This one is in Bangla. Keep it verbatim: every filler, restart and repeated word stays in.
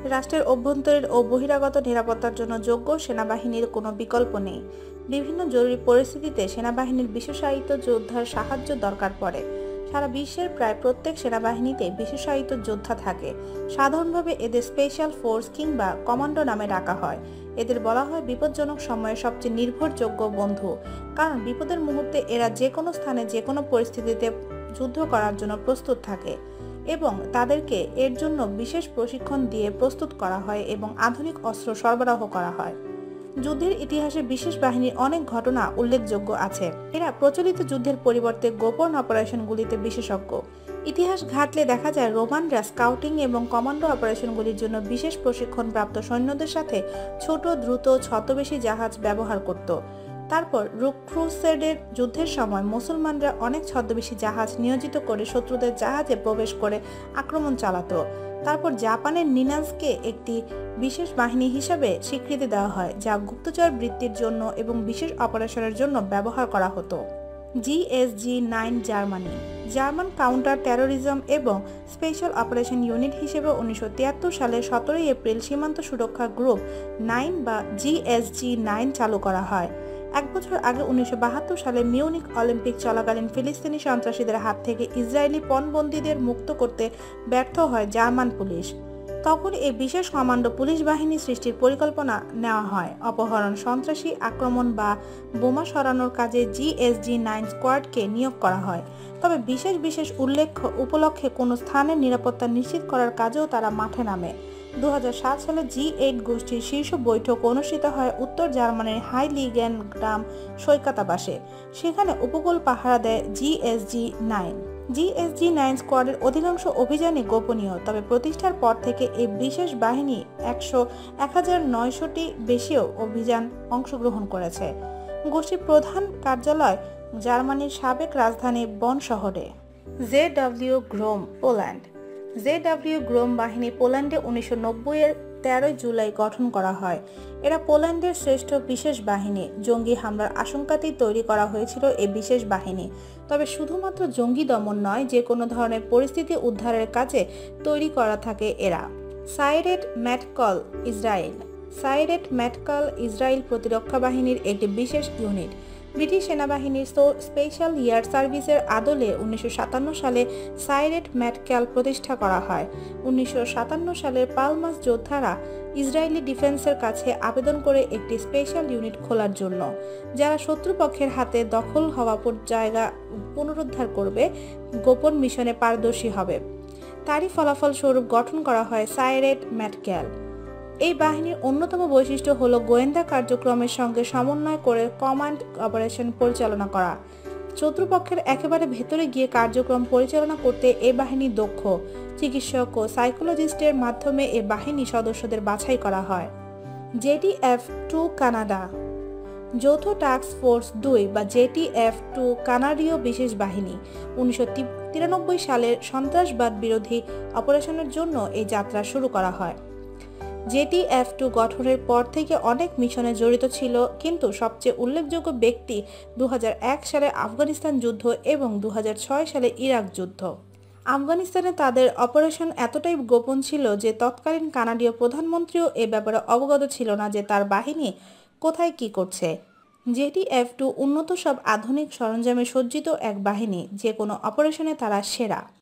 রাষ্ট্রের অভ্যন্তরীণ ও বহিরাগত নিরাপত্তার জন্য যোগ্য সেনাবাহিনীর কোনো বিকল্প নেই। বিভিন্ন জরুরি পরিস্থিতিতে সেনাবাহিনীর বিশেষায়িত যোদ্ধার সাহায্য দরকার পড়ে। সারা বিশ্বের প্রায় প্রত্যেক সেনাবাহিনীতে বিশেষায়িত যোদ্ধা থাকে। সাধারণভাবে এদের স্পেশাল ফোর্স কিংবা কমান্ডো নামে ডাকা হয়। এদের বলা হয় বিপজ্জনক সময়ে সবচেয়ে নির্ভরযোগ্য বন্ধু, কারণ বিপদের মুহূর্তে এরা যে কোনো স্থানে যে কোনো পরিস্থিতিতে যুদ্ধ করার জন্য প্রস্তুত থাকে এবং তাদেরকে এর জন্য বিশেষ প্রশিক্ষণ দিয়ে প্রস্তুত করা হয় এবং আধুনিক অস্ত্র সরবরাহ করা হয়। যুদ্ধের ইতিহাসে বিশেষ বাহিনীর অনেক ঘটনা উল্লেখযোগ্য আছে। এরা প্রচলিত যুদ্ধের পরিবর্তে গোপন অপারেশনগুলিতে বিশেষজ্ঞ। ইতিহাস ঘাটলে দেখা যায় রোমানরা স্কাউটিং এবং কমান্ডো অপারেশনগুলির জন্য বিশেষ প্রশিক্ষণপ্রাপ্ত সৈন্যদের সাথে ছোট, দ্রুত, ছদ্মবেশী জাহাজ ব্যবহার করত। তারপর ক্রুসেডের যুদ্ধের সময় মুসলমানরা অনেক ছদ্মবেশী জাহাজ নিয়োজিত করে শত্রুদের জাহাজে প্রবেশ করে আক্রমণ চালাতো। তারপর জাপানের নিনাজকে একটি বিশেষ বাহিনী হিসাবে স্বীকৃতি দেওয়া হয়, যা গুপ্তচর বৃত্তির জন্য এবং বিশেষ অপারেশনের জন্য ব্যবহার করা হতো। GSG nine Germany German counter terrorism এবং স্পেশাল অপারেশন ইউনিট হিসেবে উনিশশো তিয়াত্তর সালের সতেরোই এপ্রিল সীমান্ত সুরক্ষা গ্রুপ নাইন বা জিএসজি নাইন চালু করা হয়। এক বছর আগে উনিশশো বাহাত্তর সালে মিউনিক অলিম্পিক চলাকালীন ফিলিস্তিনি সন্ত্রাসীদের হাত থেকে ইসরায়েলি পণবন্দীদের মুক্ত করতে ব্যর্থ হয় জার্মান পুলিশ। তখন এই বিশেষ কমান্ডো পুলিশ বাহিনী সৃষ্টির পরিকল্পনা নেওয়া হয়। অপহরণ, সন্ত্রাসী আক্রমণ বা বোমা সরানোর কাজে জিএসজি নাইন স্কোয়াডকে নিয়োগ করা হয়। তবে বিশেষ বিশেষ উল্লেখ্য উপলক্ষে কোনো স্থানের নিরাপত্তা নিশ্চিত করার কাজেও তারা মাঠে নামে। দু হাজার সাত সালে জি এইট গোষ্ঠীর শীর্ষ বৈঠক অনুষ্ঠিত হয় উত্তর জার্মানির হাইলিগেন গ্রাম সৈকতাবাসে। সেখানে উপকূল পাহারা দেয় জিএসজি নাইন। জিএসজি নাইন স্কোয়াডের অধিকাংশ অভিযানই গোপনীয়, তবে প্রতিষ্ঠার পর থেকে এই বিশেষ বাহিনী একশো এক হাজার নয়শোটি বেশিও অভিযান অংশগ্রহণ করেছে। গোষ্ঠীর প্রধান কার্যালয় জার্মানির সাবেক রাজধানী বন শহরে। JW GROM Poland JW GROM বাহিনী পোল্যান্ডে উনিশশো নব্বই এর তেরোই জুলাই গঠন করা হয়। এরা পোল্যান্ডের শ্রেষ্ঠ বিশেষ বাহিনী। জঙ্গি হামলার আশঙ্কাতেই তৈরি করা হয়েছিল এই বিশেষ বাহিনী। তবে শুধুমাত্র জঙ্গি দমন নয়, যে কোনো ধরনের পরিস্থিতি উদ্ধারের কাজে তৈরি করা থাকে এরা। সাইরেট ম্যাটকল ইসরায়েল সাইরেট ম্যাটকল ইসরায়েল প্রতিরক্ষা বাহিনীর একটি বিশেষ ইউনিট। ব্রিটিশ সেনাবাহিনীর স্পেশাল এয়ার সার্ভিসের আদলে উনিশশো সাতান্ন সালে সাইরেট ম্যাটক্যাল প্রতিষ্ঠা করা হয়। উনিশশো সাতান্ন সালের পালমাস যোদ্ধারা ইসরায়েলি ডিফেন্সের কাছে আবেদন করে একটি স্পেশাল ইউনিট খোলার জন্য, যারা শত্রুপক্ষের হাতে দখল হওয়া জায়গা পুনরুদ্ধার করবে, গোপন মিশনে পারদর্শী হবে। তারই ফলাফল স্বরূপ গঠন করা হয় সাইরেট ম্যাটক্যাল। এই বাহিনীর অন্যতম বৈশিষ্ট্য হল গোয়েন্দা কার্যক্রমের সঙ্গে সমন্বয় করে কমান্ড অপারেশন পরিচালনা করা। শত্রুপক্ষের একেবারে ভেতরে গিয়ে কার্যক্রম পরিচালনা করতে এ বাহিনী দক্ষ। চিকিৎসক ও সাইকোলজিস্টের মাধ্যমে এ বাহিনী সদস্যদের বাছাই করা হয়। জেটিএফ টু কানাডা যৌথ টাস্ক ফোর্স দুই বা জেটিএফ টু কানাডীয় বিশেষ বাহিনী উনিশশো তিরানব্বই সালের সন্ত্রাসবাদ বিরোধী অপারেশনের জন্য এই যাত্রা শুরু করা হয়। জেটিএফ টু গঠনের পর থেকে অনেক মিশনে জড়িত ছিল, কিন্তু সবচেয়ে উল্লেখযোগ্য ব্যক্তি দু হাজার এক সালে আফগানিস্তান যুদ্ধ এবং দু হাজার ছয় সালে ইরাক যুদ্ধ। আফগানিস্তানে তাদের অপারেশন এতটাই গোপন ছিল যে তৎকালীন কানাডীয় প্রধানমন্ত্রীও এ ব্যাপারে অবগত ছিল না যে তার বাহিনী কোথায় কি করছে। জেটিএফ টু উন্নত সব আধুনিক সরঞ্জামে সজ্জিত এক বাহিনী, যে কোনো অপারেশনে তারা সেরা।